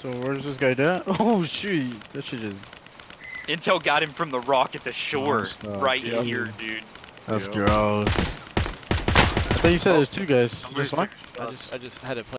So where's this guy at? Oh shoot, that shit just. Intel got him from the rock at the shore, right here, dude. That's gross. I thought you said there's two guys. Just one? I just had it.